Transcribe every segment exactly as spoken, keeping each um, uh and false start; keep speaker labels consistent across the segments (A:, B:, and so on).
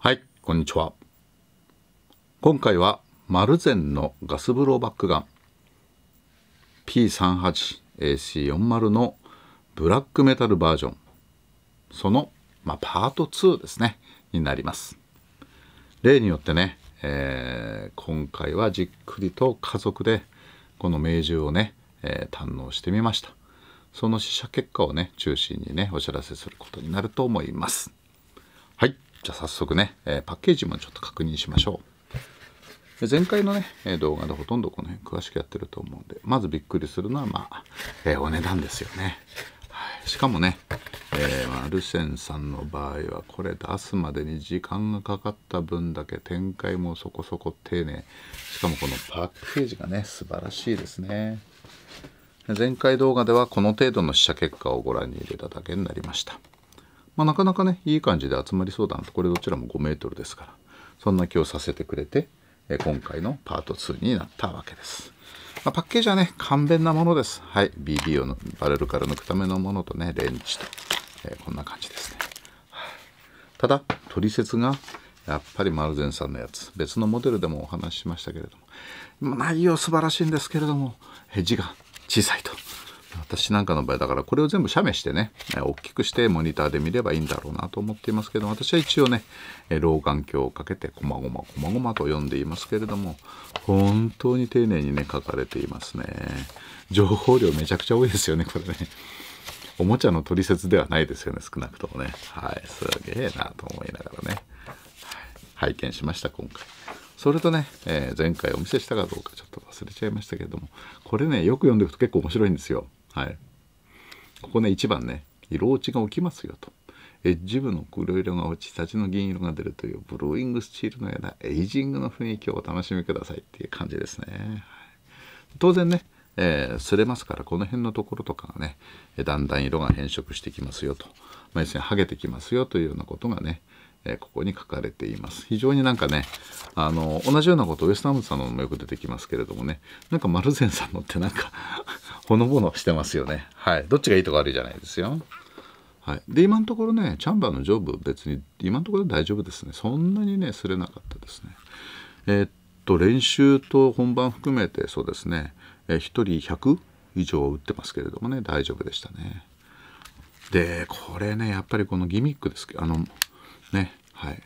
A: はい、こんにちは。今回はマルゼンのガスブローバックガン ピーさんじゅうはちエーシーよんじゅう のブラックメタルバージョン、その、まあ、パートツーですねになります。例によってね、えー、今回はじっくりと家族でこの命獣をね、えー、堪能してみました。その試写結果をね中心にねお知らせすることになると思います。はい、じゃあ早速ね、えー、パッケージもちょっと確認しましょう。前回のね動画でほとんどこの辺詳しくやってると思うんで、まずびっくりするのはまあ、えー、お値段ですよね。はい、しかもね、えー、マルセンさんの場合はこれ出すまでに時間がかかった分だけ展開もそこそこ丁寧、しかもこのパッケージがね素晴らしいですね。前回動画ではこの程度の試写結果をご覧に入れただけになりました。まあ、なかなかねいい感じで集まりそうだなと。これどちらもごメートルですから、そんな気をさせてくれて、え今回のパートツーになったわけです。まあ、パッケージはね簡便なものです。はい、ビービー をバレルから抜くためのものとねレンチと、えー、こんな感じですね。ただ取説がやっぱりマルゼンさんのやつ、別のモデルでもお話ししましたけれども、内容素晴らしいんですけれども字が小さいと。私なんかの場合だからこれを全部写メしてね大きくしてモニターで見ればいいんだろうなと思っていますけど、私は一応ね老眼鏡をかけてこまごまこまごまと読んでいますけれども、本当に丁寧にね書かれていますね。情報量めちゃくちゃ多いですよねこれね。おもちゃの取説ではないですよね、少なくともね。はい、すげえなと思いながらね、はい、拝見しました今回。それとね、えー、前回お見せしたかどうかちょっと忘れちゃいましたけれども、これねよく読んでいくと結構面白いんですよ。はい、ここねいちばんね、色落ちが起きますよと。エッジ部の黒色が落ち、立ちの銀色が出るというブルーイングスチールのようなエイジングの雰囲気をお楽しみくださいっていう感じですね。はい、当然ね、えー、擦れますからこの辺のところとかがねだんだん色が変色してきますよと、まあ、要するに剥げてきますよというようなことがね、えー、ここに書かれています。非常になんかねあの同じようなことウエスタンムズさんのもよく出てきますけれどもね、なんかマルゼンさんのってなんかほのぼのしてますよね。はい、どっちがいいとか悪いじゃないですよ。はい、で今のところねチャンバーの上部別に今のところ大丈夫ですね。そんなにね擦れなかったですね。えー、っと練習と本番含めてそうですね、えー、ひとりひゃく以上打ってますけれどもね大丈夫でしたね。でこれねやっぱりこのギミックですけど、あのねはい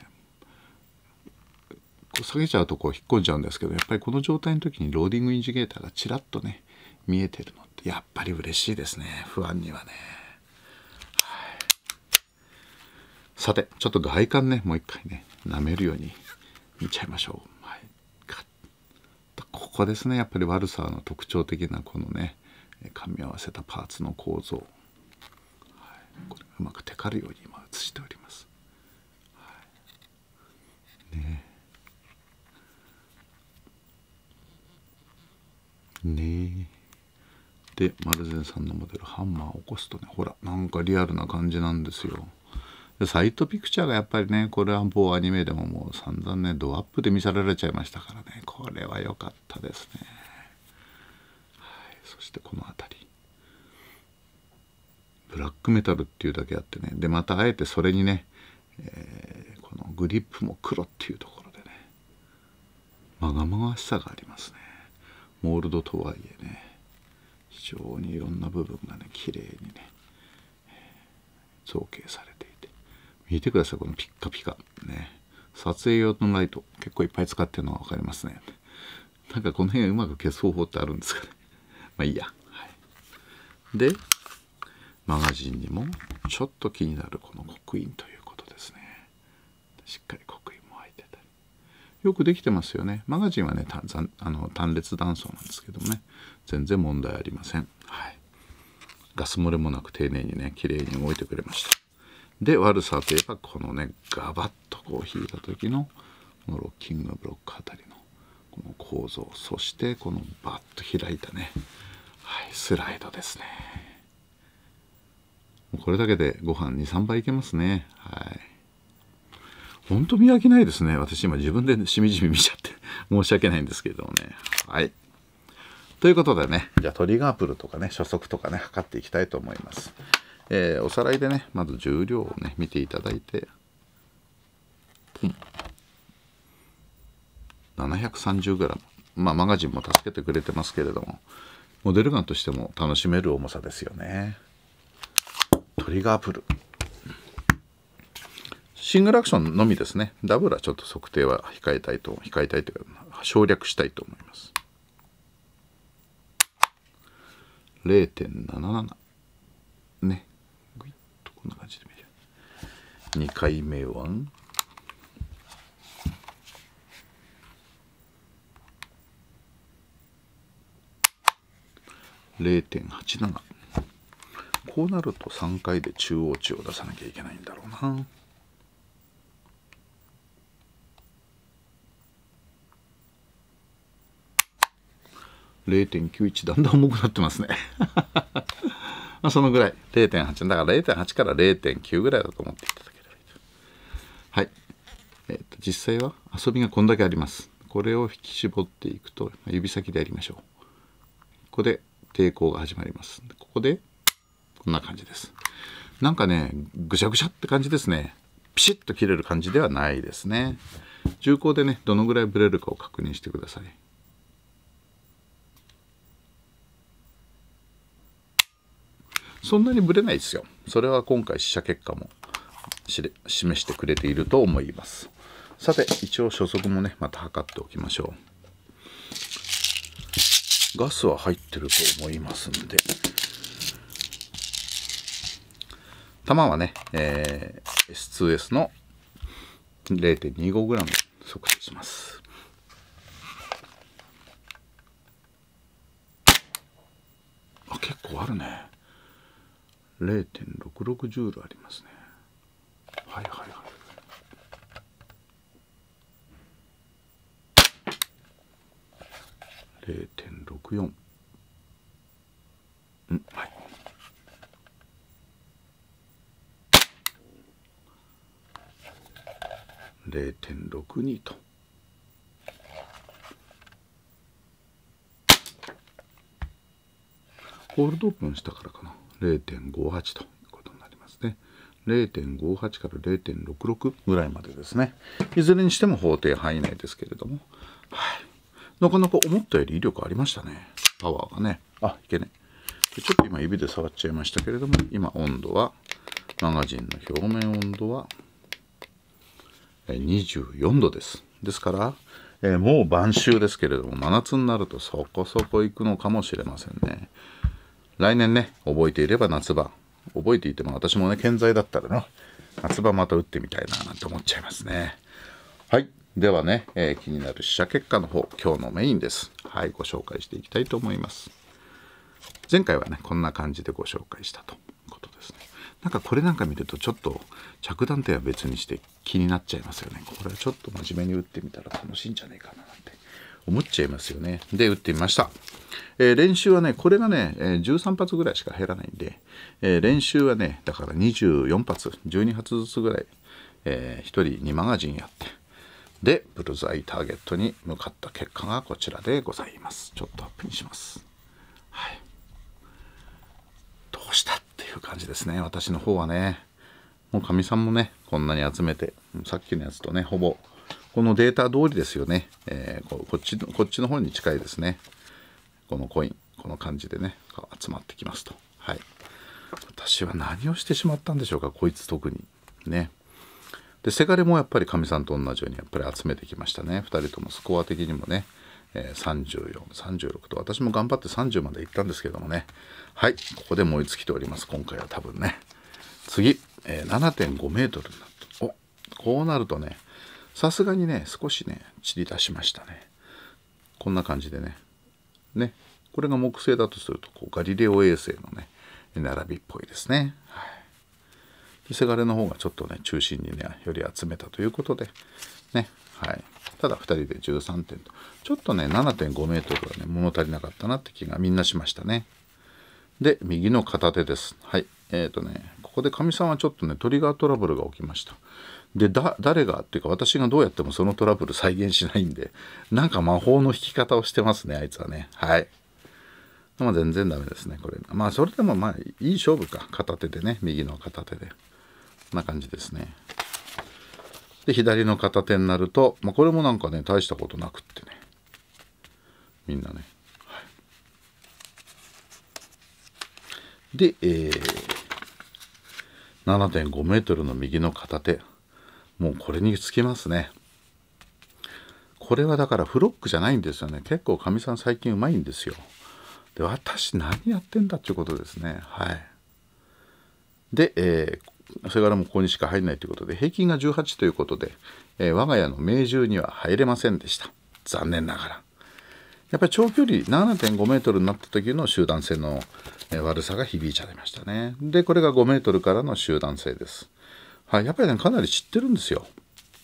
A: こう下げちゃうとこう引っ込んじゃうんですけど、やっぱりこの状態の時にローディングインジゲーターがちらっとね見えてるのってやっぱり嬉しいですね、不安にはね。はい、さてちょっと外観ねもう一回ね舐めるように見ちゃいましょう。はい、ここですねやっぱりワルサーの特徴的なこのね噛み合わせたパーツの構造、はい、これうまくテカるように今映しております。はいねねでマルゼンさんのモデルハンマーを起こすとねほらなんかリアルな感じなんですよ。でサイトピクチャーがやっぱりねこれは某アニメでももう散々ねドアップで見せられちゃいましたからね、これは良かったですね。はい、そしてこの辺りブラックメタルっていうだけあってね、でまたあえてそれにね、えー、このグリップも黒っていうところでねまがまがしさがありますね。モールドとはいえね非常にいろんな部分がね綺麗にね造形されていて、見てくださいこのピッカピカね。撮影用のライト結構いっぱい使ってるのが分かりますね。なんかこの辺うまく消す方法ってあるんですかね。まあいいや。はい、でマガジンにもちょっと気になるこの刻印ということですね。しっかり刻印も入ってたりよくできてますよね。マガジンはね単あの単列断層なんですけどもね全然問題ありません。はい、ガス漏れもなく丁寧にね綺麗に動いてくれました。で悪さといえばこのねガバッとこう引いた時のこのロッキングブロックあたりのこの構造、そしてこのバッと開いたね、はい、スライドですね。もうこれだけでご飯にさんばいいけますね。はい、ほんと見飽きないですね。私今自分でしみじみ見ちゃって申し訳ないんですけれどもね。はい、ということでね、じゃあトリガープルとかね初速とかね測っていきたいと思います。えー、おさらいでねまず重量をね見ていただいて、ポンななひゃくさんじゅうグラム、まあマガジンも助けてくれてますけれども、モデルガンとしても楽しめる重さですよね。トリガープル、シングルアクションのみですね。ダブルはちょっと測定は控えたいと控えたいというか省略したいと思います。 れいてんなななな ね、ぐいっとこんな感じで見る。にかいめは れいてんはちなな、 こうなるとさんかいで中央値を出さなきゃいけないんだろうな。れいてんきゅういち、だんだん重くなってますねまあそのぐらい れいてんはち だから れいてんはち から れいてんきゅう ぐらいだと思っていただければいいと。はい、えー、と実際は遊びがこんだけあります。これを引き絞っていくと指先でやりましょう。ここで抵抗が始まります。ここでこんな感じです。なんかねぐしゃぐしゃって感じですね。ピシッと切れる感じではないですね。銃口でねどのぐらいブレるかを確認してください。そんなにブレないですよ。それは今回試射結果も示してくれていると思います。さて一応初速もねまた測っておきましょう。ガスは入ってると思いますんで、弾はね、えー、エスツーエス の れいてんにごグラム 測定します。あ、結構あるね。れいてんろくろくジュールありますね。はいはいはい。れいてんろくよん、うん、はい。れいてんろくに と。ホールドオープンしたからかな。れいてんごはち ということになりますね。れいてんごはち から れいてんろくろく ぐらいまでですね。いずれにしても法定範囲内ですけれども、はい、なかなか思ったより威力ありましたね。パワーがね。あ、いけね。ちょっと今指で触っちゃいましたけれども、今温度はマガジンの表面温度はにじゅうよんどです。ですから、えー、もう晩秋ですけれども、真夏になるとそこそこ行くのかもしれませんね。来年ね、覚えていれば夏場、覚えていても私もね、健在だったらね、夏場また打ってみたいななんて思っちゃいますね。はい。ではね、えー、気になる試写結果の方、今日のメインです。はい、ご紹介していきたいと思います。前回はね、こんな感じでご紹介したということですね。なんかこれなんか見るとちょっと着弾点は別にして気になっちゃいますよね。これはちょっと真面目に打ってみたら楽しいんじゃないかななんて思っちゃいますよね。で、打ってみました。えー、練習はね、これがね、えー、じゅうさん発ぐらいしか減らないんで、えー、練習はね、だからにじゅうよん発、じゅうに発ずつぐらい、えー、ひとりにマガジンやって、で、ブルズアイターゲットに向かった結果がこちらでございます。ちょっとアップにします。はい。どうしたっていう感じですね。私の方はね、もうかみさんもね、こんなに集めて、さっきのやつとね、ほぼ、このデータ通りですよね。えー、こ, こっちこっちの方に近いですね。このコイン、この感じでね、集まってきますと。はい。私は何をしてしまったんでしょうか、こいつ特に。ね。で、せがれもやっぱりかみさんと同じようにやっぱり集めてきましたね。ふたりともスコア的にもね、えー、さんじゅうよん、さんじゅうろくと、私も頑張ってさんじゅうまで行ったんですけどもね。はい。ここで燃え尽きております。今回は多分ね。次、えー、ななてんごメートルになった。お、こうなるとね、さすがにね、少しね、散り出しましたね。こんな感じでね。ね。これが木星だとすると、こうガリレオ衛星のね、並びっぽいですね。はい。せがれの方がちょっとね、中心にね、より集めたということで、ね。はい。ただふたりでじゅうさんてんと、ちょっとね、ななてんごメートルはね、物足りなかったなって気がみんなしましたね。で、右の片手です。はい。えっとね、ここでかみさんはちょっとね、トリガートラブルが起きました。で、だ、誰がっていうか、私がどうやってもそのトラブル再現しないんで、なんか魔法の引き方をしてますね、あいつはね。はい。まあ全然ダメですね、これ。まあそれでもまあいい勝負か。片手でね、右の片手で。こんな感じですね。 で左の片手になると、まあ、これもなんかね大したことなくってね、みんなね、はい、で、えー、ななてんごメートルの右の片手、もうこれにつきますね。これはだからフロックじゃないんですよね。結構かみさん最近うまいんですよ。で、私何やってんだっていうことですね。はい。で、えー、それからもうここにしか入らないということで、平均がじゅうはちということで、えー、我が家の命中には入れませんでした。残念ながら。やっぱり長距離 ななてんごメートルになった時の集団性の悪さが響いちゃいましたね。で、これがごメートルからの集団性です。はい、やっぱりね、かなり知ってるんですよ。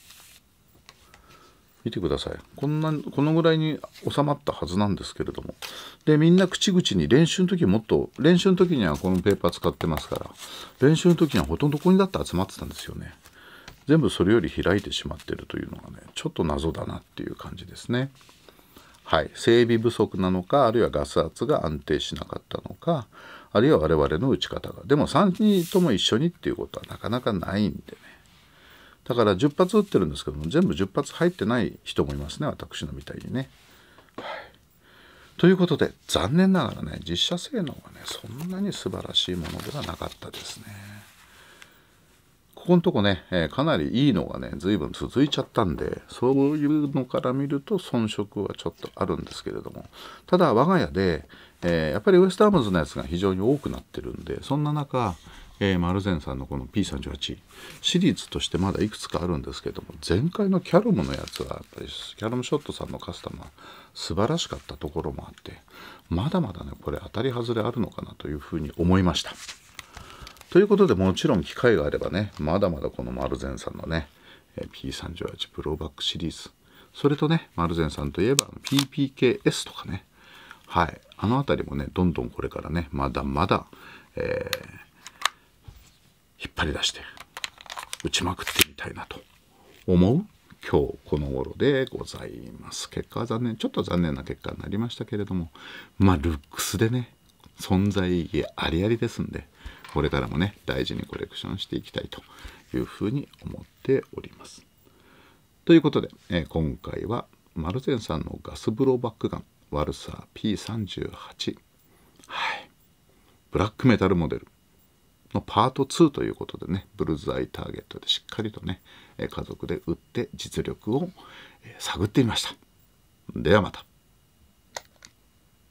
A: 見てください。こんな、このぐらいに収まったはずなんですけれども。で、みんな口々に練習の時もっと、練習の時にはこのペーパー使ってますから、練習の時にはほとんどここにだって集まってたんですよね。全部それより開いてしまっているというのがね、ちょっと謎だなっていう感じですね。はい、整備不足なのか、あるいはガス圧が安定しなかったのか、あるいは我々の打ち方が。でもさんにんとも一緒にっていうことはなかなかないんでね。だからじゅっぱつ撃ってるんですけども、全部じゅっぱつ入ってない人もいますね、私のみたいにね。はい、ということで、残念ながらね、実写性能はね、そんなに素晴らしいものではなかったですね。ここのとこね、えー、かなりいいのがね、随分続いちゃったんで、そういうのから見ると遜色はちょっとあるんですけれども、ただ我が家で、えー、やっぱりウエストアームズのやつが非常に多くなってるんで、そんな中、えー、マルゼンさんのこの ピーさんじゅうはち シリーズとしてまだいくつかあるんですけれども、前回のキャロムのやつはやっぱりキャロムショットさんのカスタマー素晴らしかったところもあって、まだまだねこれ当たり外れあるのかなというふうに思いました。ということで、もちろん機会があればね、まだまだこのマルゼンさんのね ピーさんじゅうはち プロバックシリーズ、それとねマルゼンさんといえば ピーピーケーエス とかね、はい、あのあたりもねどんどんこれからねまだまだ、えー、引っ張り出して打ちまくってみたいなと思う今日この頃でございます。結果は残念、ちょっと残念な結果になりましたけれども、まあルックスでね存在意義ありありですんで、これからもね大事にコレクションしていきたいというふうに思っております。ということで、えー、今回はマルゼンさんのガスブローバックガンワルサー ピーさんじゅうはち、はい、ブラックメタルモデルのパートツーということでね、ブルズアイターゲットでしっかりとね家族で打って実力を探ってみました。ではまた。